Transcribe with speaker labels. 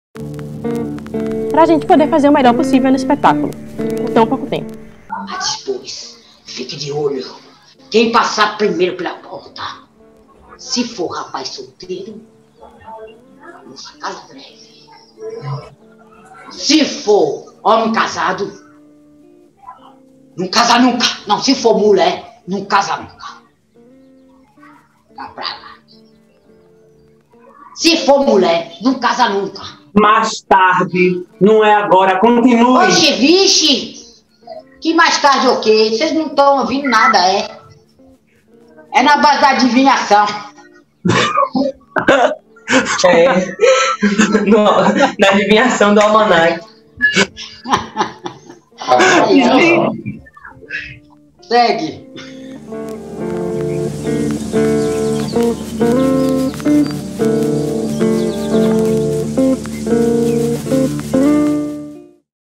Speaker 1: Pra gente poder fazer o melhor possível no espetáculo, por tão pouco tempo.
Speaker 2: Mas depois, fique de olho. Quem passar primeiro pela porta, se for rapaz solteiro, nossa casa breve. Se for homem casado, não casa nunca. Não, se for mulher, não casa nunca. Tá pra lá. Se for mulher, não casa nunca.
Speaker 3: Mais tarde, não é agora, continue.
Speaker 2: Oxe, vixe! Que mais tarde o quê? Vocês não estão ouvindo nada, é? É na base da adivinhação.
Speaker 4: Na adivinhação do almanac.
Speaker 2: Segue.